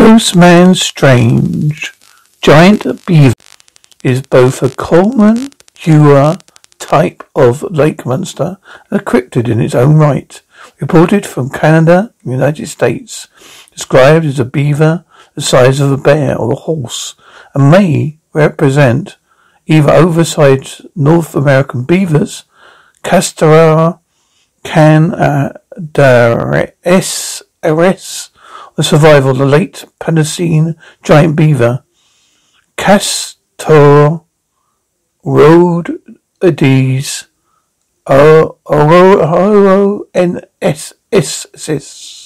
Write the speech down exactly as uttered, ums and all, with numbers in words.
Ghost Man Strange. Giant Beaver is both a common Eura type of lake monster and a cryptid in its own right. Reported from Canada, United States. Described as a beaver the size of a bear or a horse, and may represent either oversized North American beavers, Castora canadensis, the survival of the late Pleistocene giant beaver, Castor rhodoides, oroensis.